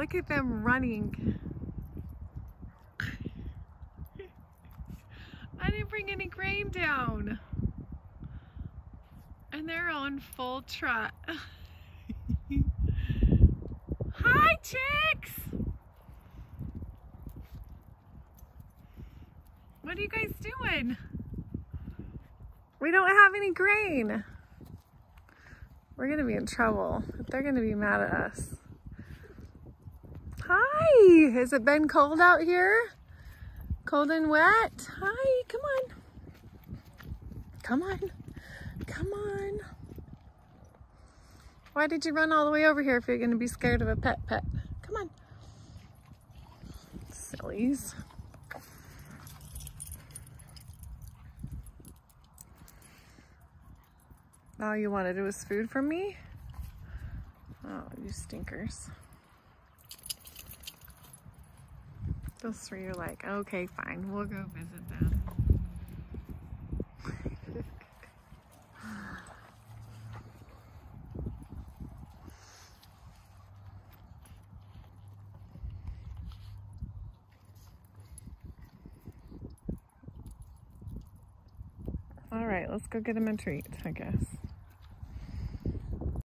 Look at them running. I didn't bring any grain down. And they're on full trot. Hi, chicks! What are you guys doing? We don't have any grain. We're gonna be in trouble. They're gonna be mad at us. Hi! Has it been cold out here? Cold and wet? Hi, come on. Come on. Come on. Why did you run all the way over here if you're gonna be scared of a pet? Come on. Sillies. All you wanted was food from me? Oh, you stinkers. Those three are like, okay, fine, we'll go visit them. All right, let's go get them a treat, I guess.